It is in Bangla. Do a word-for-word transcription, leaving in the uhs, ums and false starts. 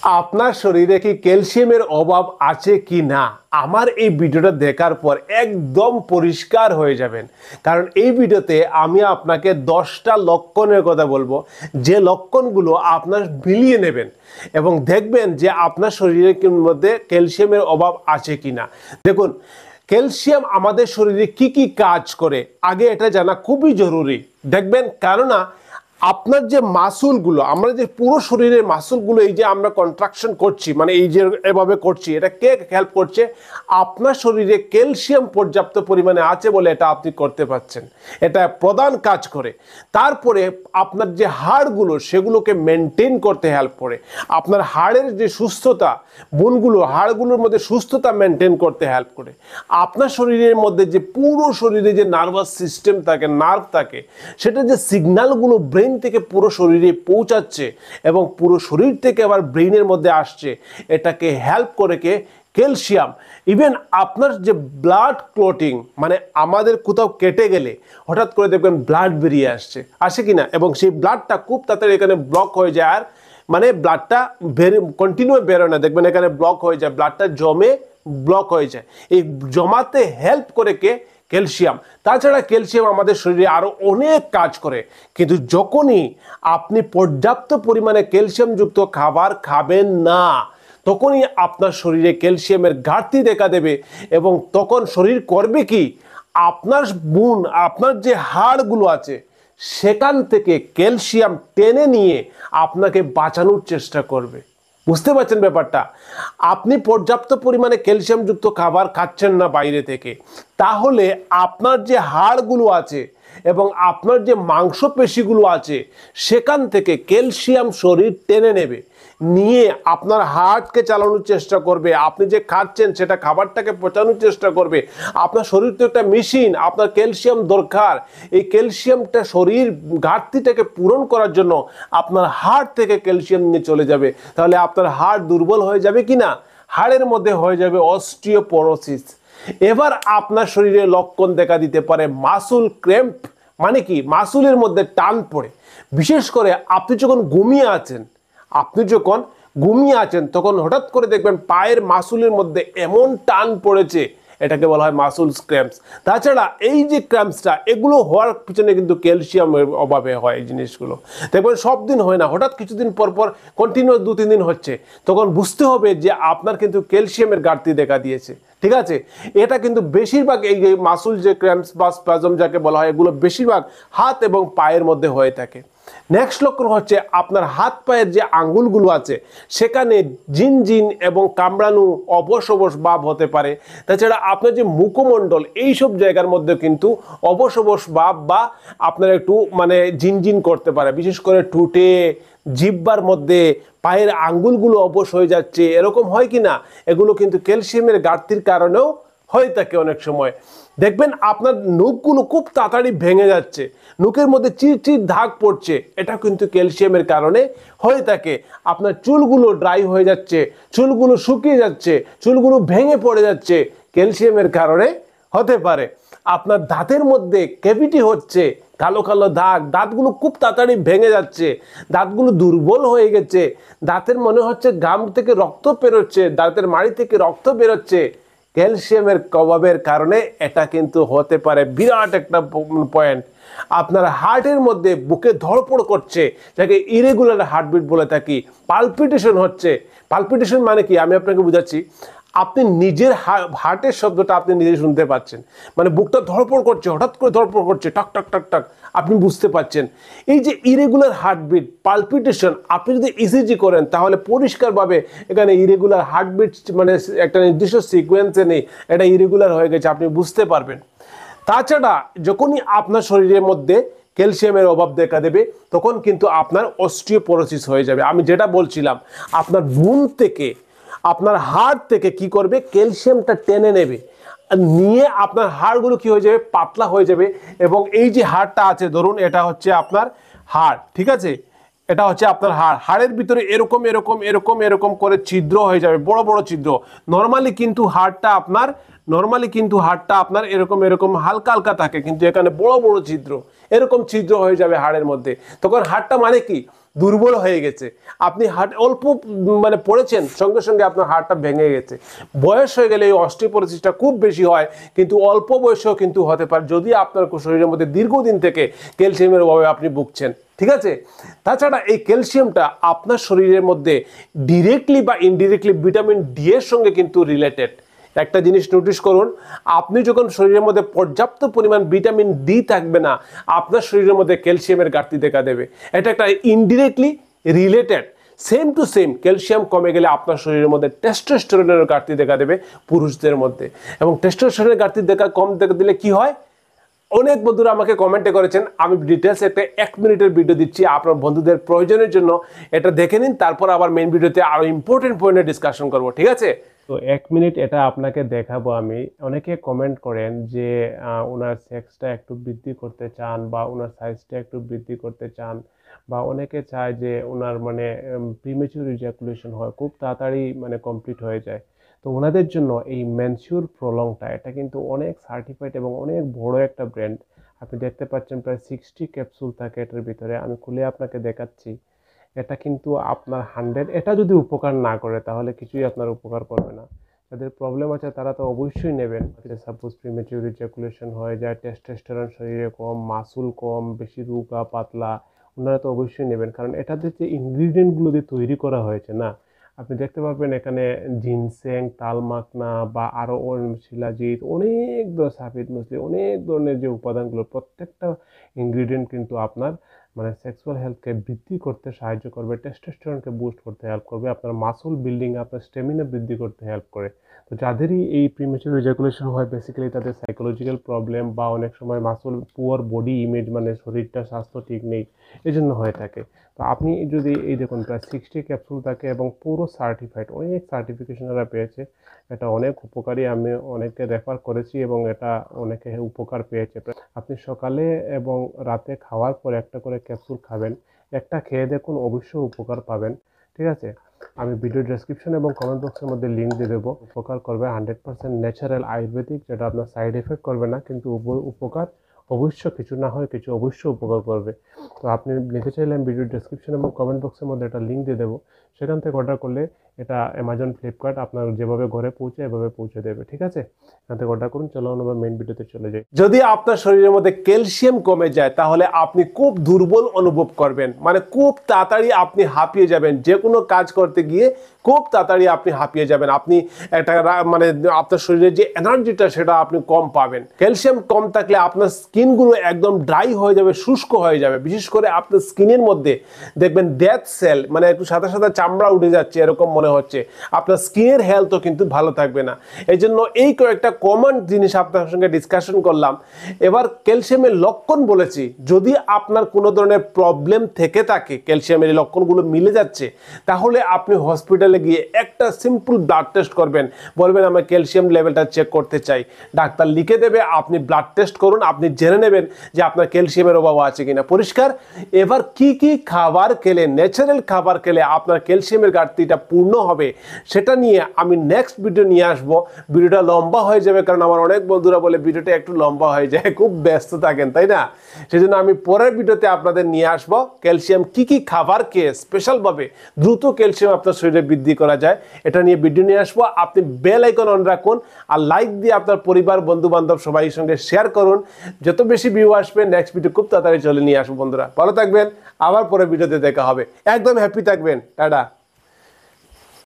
আপনার শরীরে কি ক্যালসিয়ামের অভাব আছে কি না আমার এই ভিডিওটা দেখার পর একদম পরিষ্কার হয়ে যাবেন। কারণ এই ভিডিওতে আমি আপনাকে দশটা লক্ষণের কথা বলবো, যে লক্ষণগুলো আপনার মিলিয়ে নেবেন এবং দেখবেন যে আপনার শরীরের মধ্যে ক্যালসিয়ামের অভাব আছে কি না। দেখুন, ক্যালসিয়াম আমাদের শরীরে কি কি কাজ করে আগে এটা জানা খুবই জরুরি। দেখবেন, কেননা আপনার যে মাসুলগুলো, আমরা যে পুরো শরীরের মাসুলগুলো এই যে আমরা কন্ট্রাকশন করছি, মানে এই যে এভাবে করছি, এটা কে হেল্প করছে? আপনার শরীরে ক্যালসিয়াম পর্যাপ্ত পরিমাণে আছে বলে এটা আপনি করতে পারছেন, এটা প্রধান কাজ করে। তারপরে আপনার যে হাড়গুলো সেগুলোকে মেনটেন করতে হেল্প করে। আপনার হাড়ের যে সুস্থতা, বোনগুলো হাড়গুলোর মধ্যে সুস্থতা মেনটেন করতে হেল্প করে। আপনার শরীরের মধ্যে যে পুরো শরীরে যে নার্ভাস সিস্টেম থাকে, নার্ভ থাকে, সেটা যে সিগন্যালগুলো ব্রেন থেকে পুরো শরীরে পৌঁছাচ্ছে এবং পুরো শরীর থেকে আবার ব্রেইনের মধ্যে আসছে, এটাকে হেল্প করে কে? ক্যালসিয়াম। ইভেন আপনার যে ব্লাড ক্লটিং, মানে আমাদের কোথাও কেটে গেলে হঠাৎ করে দেখবেন ব্লাড বেরিয়ে আসছে, আসে কিনা, এবং সেই ব্লাডটা খুব তাড়াতাড়ি এখানে ব্লক হয়ে যায়, আর মানে ব্লাডটা বের কন্টিনিউ বেরোয় না, দেখবেন এখানে ব্লক হয়ে যায়, ব্লাডটা জমে ব্লক হয়ে যায়। এই জমাতে হেল্প করে কে? ক্যালসিয়াম। তাছাড়া ক্যালসিয়াম আমাদের শরীরে আরও অনেক কাজ করে, কিন্তু যখনই আপনি পর্যাপ্ত পরিমাণে ক্যালসিয়ামযুক্ত খাবার খাবেন না, তখনই আপনার শরীরে ক্যালসিয়ামের ঘাটতি দেখা দেবে। এবং তখন শরীর করবে কি? আপনার বোন, আপনার যে হাড়গুলো আছে সেখান থেকে ক্যালসিয়াম টেনে নিয়ে আপনাকে বাঁচানোর চেষ্টা করবে। বুঝতে পারছেন ব্যাপারটা? আপনি পর্যাপ্ত পরিমাণে ক্যালসিয়ামযুক্ত খাবার খাচ্ছেন না বাইরে থেকে, তাহলে আপনার যে হাড়গুলো আছে এবং আপনার যে মাংসপেশিগুলো আছে সেখান থেকে ক্যালসিয়াম শরীর টেনে নেবে, নিয়ে আপনার হার্টকে চালানোর চেষ্টা করবে। আপনি যে খাচ্ছেন সেটা খাবারটাকে পচানোর চেষ্টা করবে। আপনার শরীর তো একটা মেশিন, আপনার ক্যালসিয়াম দরকার। এই ক্যালসিয়ামটা শরীর ঘাটতিটাকে পূরণ করার জন্য আপনার হার্ট থেকে ক্যালসিয়াম নিয়ে চলে যাবে। তাহলে আপনার হার্ট দুর্বল হয়ে যাবে কি না? হাড়ের মধ্যে হয়ে যাবে অস্টিওপোরোসিস। এবার আপনার শরীরে লক্ষণ দেখা দিতে পারে মাসুল ক্র্যাম্প। মানে কি? মাসুলের মধ্যে টান পড়ে। বিশেষ করে আপনি যখন ঘুমিয়ে আছেন, আপনি যখন ঘুমিয়ে আছেন তখন হঠাৎ করে দেখবেন পায়ের মাসুলের মধ্যে এমন টান পড়েছে, এটাকে বলা হয় মাসুল ক্র্যাম্পস। তাছাড়া এই যে ক্র্যাম্পসটা, এগুলো হওয়ার পিছনে কিন্তু ক্যালসিয়ামের অভাবে হয়। এই জিনিসগুলো দেখবেন সব দিন হয় না, হঠাৎ কিছুদিন পর পর কন্টিনিউ দু তিন দিন হচ্ছে, তখন বুঝতে হবে যে আপনার কিন্তু ক্যালসিয়ামের ঘাটতি দেখা দিয়েছে। ঠিক আছে? এটা কিন্তু বেশিরভাগ এই যে মাসুল যে ক্র্যাম্পস বা স্পাজম যাকে বলা হয়, এগুলো বেশিরভাগ হাত এবং পায়ের মধ্যে হয়ে থাকে। নেক্সট লক্ষণ হচ্ছে আপনার হাত পায়ের যে আঙ্গুলগুলো আছে সেখানে ঝিনঝিন এবং কামড়ানো, অবশ অবশ ভাব হতে পারে। তাছাড়া আপনার যে মুখমণ্ডল, এইসব জায়গার মধ্যে কিন্তু অবশ অবশ ভাব বা আপনার একটু মানে ঝিনঝিন করতে পারে, বিশেষ করে ঠোঁটে, জিহ্বার মধ্যে, পায়ের আঙ্গুলগুলো অবশ হয়ে যাচ্ছে, এরকম হয় কি না? এগুলো কিন্তু ক্যালসিয়ামের ঘাটতির কারণেও হয়ে থাকে। অনেক সময় দেখবেন আপনার নখগুলো খুব তাড়াতাড়ি ভেঙে যাচ্ছে, নখের মধ্যে চিরচির দাগ পড়ছে, এটা কিন্তু ক্যালসিয়ামের কারণে হয়ে থাকে। আপনার চুলগুলো ড্রাই হয়ে যাচ্ছে, চুলগুলো শুকিয়ে যাচ্ছে, চুলগুলো ভেঙে পড়ে যাচ্ছে, ক্যালসিয়ামের কারণে হতে পারে। আপনার দাঁতের মধ্যে ক্যাভিটি হচ্ছে, কালো কালো দাগ, দাঁতগুলো খুব তাড়াতাড়ি ভেঙে যাচ্ছে, দাঁতগুলো দুর্বল হয়ে গেছে, দাঁতের মনে হচ্ছে গাম থেকে রক্ত বেরোচ্ছে, দাঁতের মাড়ি থেকে রক্ত বেরোচ্ছে, ক্যালসিয়ামের অভাবের কারণে এটা কিন্তু হতে পারে। বিরাট একটা পয়েন্ট। আপনার হার্টের মধ্যে বুকে ধড়পড় করছে, যাকে ইরেগুলার হার্টবিট বলে থাকি, পালপিটেশন হচ্ছে। পালপিটেশন মানে কি? আমি আপনাকে বুঝাচ্ছি। আপনি নিজের হার্টের শব্দটা আপনি নিজে শুনতে পাচ্ছেন, মানে বুকটা ধড়পড় করছে, হঠাৎ করে ধড়পড় করছে, টাক টাক টাক টাক, আপনি বুঝতে পাচ্ছেন। এই যে ইরেগুলার হার্টবিট, পালপিটেশন, আপনি যদি ইসিজি করেন তাহলে পরিষ্কারভাবে এখানে ইরেগুলার হার্টবিট মানে একটা নির্দিষ্ট সিকোয়েন্সে নেই, এটা ইরেগুলার হয়ে গেছে, আপনি বুঝতে পারবেন। তাছাড়া যখনই আপনার শরীরের মধ্যে ক্যালসিয়ামের অভাব দেখা দেবে, তখন কিন্তু আপনার অস্টিওপোরোসিস হয়ে যাবে। আমি যেটা বলছিলাম, আপনার বোন থেকে, আপনার হাড় থেকে কি করবে? ক্যালসিয়ামটা টেনে নেবে, নিয়ে আপনার হাড়গুলো কি হয়ে যাবে? পাতলা হয়ে যাবে। এবং এই যে হাড়টা আছে, ধরুন এটা হচ্ছে আপনার হাড়, ঠিক আছে? এটা হচ্ছে আপনার হাড়, হাড়ের ভিতরে এরকম এরকম এরকম এরকম করে ছিদ্র হয়ে যাবে, বড় বড় ছিদ্র। নর্মালি কিন্তু হাড়টা আপনার নর্মালি কিন্তু হাড়টা আপনার এরকম এরকম হালকা হালকা থাকে, কিন্তু এখানে বড় বড় ছিদ্র, এরকম ছিদ্র হয়ে যাবে হাড়ের মধ্যে। তখন হাড়টা মানে কি? দুর্বল হয়ে গেছে, আপনি হার্ট অল্প মানে পড়েছেন সঙ্গে সঙ্গে আপনার হার্টটা ভেঙে গেছে। বয়স হয়ে গেলে এই অস্টিওপোরোসিসটা খুব বেশি হয়, কিন্তু অল্প বয়সেও কিন্তু হতে পারে যদি আপনার শরীরের মধ্যে দীর্ঘদিন থেকে ক্যালসিয়ামের অভাবে আপনি ভুগছেন। ঠিক আছে, তাছাড়া এই ক্যালসিয়ামটা আপনার শরীরের মধ্যে ডিরেক্টলি বা ইনডিরেক্টলি ভিটামিন ডি এর সঙ্গে কিন্তু রিলেটেড। একটা জিনিস নোটিস করুন, আপনি যখন শরীরের মধ্যে পর্যাপ্ত পরিমাণ ভিটামিন ডি থাকবে না, আপনার শরীরের মধ্যে ক্যালসিয়ামের ঘাটতি দেখা দেবে। এটা একটা indirectly related. Same to same calcium কমে গেলে আপনার শরীরের মধ্যে টেস্টোস্টেরনের ঘাটতি দেখা দেবে পুরুষদের মধ্যে। এবং টেস্টোস্টেরনের ঘাটতি দেখা কম দেখা দিলে কি হয়, অনেক বন্ধুরা আমাকে কমেন্টে করেছেন, আমি ডিটেলস একটা এক মিনিটের ভিডিও দিচ্ছি আপনার বন্ধুদের প্রয়োজনের জন্য, এটা দেখে নিন, তারপর আবার মেইন ভিডিওতে আরো ইম্পর্টেন্ট পয়েন্টে ডিসকাশন করব। ঠিক আছে, তো এক মিনিট এটা আপনাকে দেখাবো আমি। অনেকে কমেন্ট করেন যে ওনার সেক্সটা একটু বৃদ্ধি করতে চান বা ওনার সাইজটা একটু বৃদ্ধি করতে চান, বা অনেকে চায় যে ওনার মানে প্রিমেচুর ইজাকুলেশন হয়, খুব তাড়াতাড়ি মানে কমপ্লিট হয়ে যায়। তো ওনাদের জন্য এই মেনসিওর প্রলংটা, এটা কিন্তু অনেক সার্টিফাইড এবং অনেক বড় একটা ব্র্যান্ড। আপনি দেখতে পাচ্ছেন প্রায় সিক্সটি ক্যাপসুল থাকে এটার ভিতরে, আমি খুলে আপনাকে দেখাচ্ছি। এটা কিন্তু আপনার হান্ড্রেড, এটা যদি উপকার না করে তাহলে কিছুই আপনার উপকার করবে না। যাদের প্রবলেম আছে তারা তো অবশ্যই নেবেন। সাপোজ প্রিমেচিউর ইজাকুলেশন হয়ে যায়, টেস্টোস্টেরন শরীরে কম, মাসুল কম, বেশি রোগা পাতলা, ওনারা তো অবশ্যই নেবেন। কারণ এটাতে যে ইনগ্রিডিয়েন্টগুলো দিয়ে তৈরি করা হয়েছে না, আপনি দেখতে পারবেন এখানে জিনসেং, তালমাকনা বা আরও শিলাজিৎ, অনেক সাফিদ মসলি, অনেক ধরনের যে উপাদানগুলো, প্রত্যেকটা ইনগ্রিডিয়েন্ট কিন্তু আপনার মানে সেক্সুয়াল হেলথকে বৃদ্ধি করতে সাহায্য করবে, টেস্টোস্টেরনকে বুস্ট করতে হেল্প করবে, আপনার মাসল বিল্ডিং, আপনার স্টেমিনা বৃদ্ধি করতে হেল্প করে। তো যাদেরই এই প্রিমেচুর ইজাকুলেশন হয়, বেসিক্যালি তাদের সাইকোলজিক্যাল প্রবলেম বা অনেক সময় মাসল পুয়ার বডি ইমেজ, মানে শরীরটা স্বাস্থ্য ঠিক নেই, এই জন্য হয়ে থাকে। তো আপনি যদি এই দেখুন প্রায় সিক্সটি ক্যাপসুল থাকে এবং পুরো সার্টিফাইড, অনেক সার্টিফিকেশনরা পেয়েছে, এটা অনেক উপকারী। আমি অনেকে রেফার করেছি এবং এটা অনেকে উপকার পেয়েছে। আপনি সকালে এবং রাতে খাওয়ার পর একটা করে ক্যাপসুল খাবেন, একটা খেয়ে দেখুন, অবশ্যই উপকার পাবেন। ঠিক আছে, আমি ভিডিও ডেসক্রিপশন এবং কমেন্ট বক্সের মধ্যে লিঙ্ক দিয়ে দেবো। উপকার করবে, হান্ড্রেড পার্সেন্ট ন্যাচারাল আয়ুর্বেদিক, যেটা আপনার সাইড এফেক্ট করবে না, কিন্তু উপকার অবশ্য কিছু না হয় কিছু অবশ্যই উপকার করবে। তো আপনি নিতে চাইলে আমি ভিডিও ডেসক্রিপশন এবং কমেন্ট বক্সের মধ্যে একটা লিঙ্ক দিয়ে দেবো, সেখান থেকে অর্ডার করলে এটা অ্যামাজন, ফ্লিপকার্ট আপনার যেভাবে ঘরে পৌঁছে এভাবে পৌঁছে দেবে। ঠিক আছে, এখান থেকে অর্ডার করুন। চলো আমরা মেইন ভিডিওতে চলে যাই। যদি আপনার শরীরের মধ্যে ক্যালসিয়াম কমে যায় তাহলে আপনি খুব দুর্বল অনুভব করবেন, মানে খুব তাড়াতাড়ি আপনি হাঁপিয়ে যাবেন, যে কোনো কাজ করতে গিয়ে খুব তাড়াতাড়ি আপনি হাঁপিয়ে যাবেন, আপনি একটা মানে আপনার শরীরের যে এনার্জিটা সেটা আপনি কম পাবেন। ক্যালসিয়াম কম থাকলে আপনার স্কিনগুলো একদম ড্রাই হয়ে যাবে, শুষ্ক হয়ে যাবে, বিশেষ করে আপনার স্কিনের মধ্যে দেখবেন ডেথ সেল, মানে একটু সাদা সাদা চামড়া উঠে যাচ্ছে এরকম মনে হচ্ছে, আপনার স্কিনের হেলথও কিন্তু ভালো থাকবে না। এই জন্য এই কয়েকটা কমন জিনিস আপনার সঙ্গে ডিসকাশন করলাম। এবার ক্যালসিয়ামের লক্ষণ বলেছি, যদি আপনার কোনো ধরনের প্রবলেম থেকে থাকে, ক্যালসিয়ামের এই লক্ষণগুলো মিলে যাচ্ছে, তাহলে আপনি হসপিটালে গিয়ে একটা সিম্পল ব্লাড টেস্ট করবেন, বলবেন আমি ক্যালসিয়াম লেভেলটা চেক করতে চাই, ডাক্তার লিখে দেবে, আপনি ব্লাড টেস্ট করুন, আপনি জেনে নেবেন যে আপনার ক্যালসিয়ামের অভাব আছে কিনা, পরিষ্কার। এবার কি কি খাবার খেলে, ন্যাচারাল খাবার খেলে আপনার ক্যালসিয়ামের ঘাটতিটা পূর্ণ হবে, সেটা নিয়ে আমি নেক্সট ভিডিও নিয়ে আসবো। ভিডিওটা লম্বা হয়ে যাবে, কারণ আমার অনেক বন্ধুরা বলে ভিডিওটা একটু লম্বা হয়ে যায়, খুব ব্যস্ত থাকেন, তাই না? সেজন্য আমি পরের ভিডিওতে আপনাদের নিয়ে আসবো ক্যালসিয়াম কি কি খাবার খেয়ে স্পেশালভাবে দ্রুত ক্যালসিয়াম আপনার শরীরে বৃদ্ধি করা যায়, এটা নিয়ে ভিডিও নিয়ে আসবো। আপনি বেল আইকন অন রাখুন আর লাইক দিয়ে আপনার পরিবার, বন্ধু বান্ধব সবাই সঙ্গে শেয়ার করুন। যত বেশি ভিউ আসবে নেক্সট ভিডিও খুব তাড়াতাড়ি চলে নিয়ে আসবো। বন্ধুরা ভালো থাকবেন, আবার পরের ভিডিওতে দেখা হবে। একদম হ্যাপি থাকবেন, টাটা।